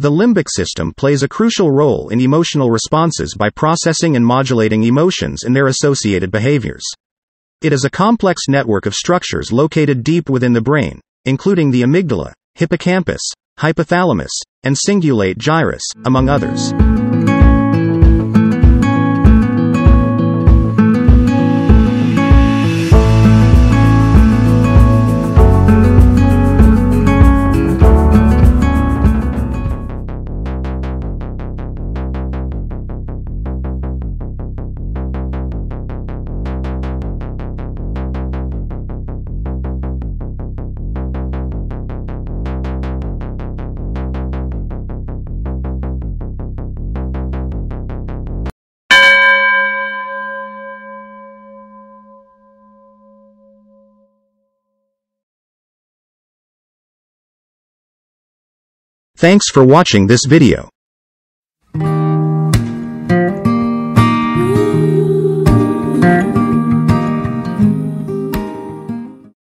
The limbic system plays a crucial role in emotional responses by processing and modulating emotions and their associated behaviors. It is a complex network of structures located deep within the brain, including the amygdala, hippocampus, hypothalamus, and cingulate gyrus, among others. Thanks for watching this video.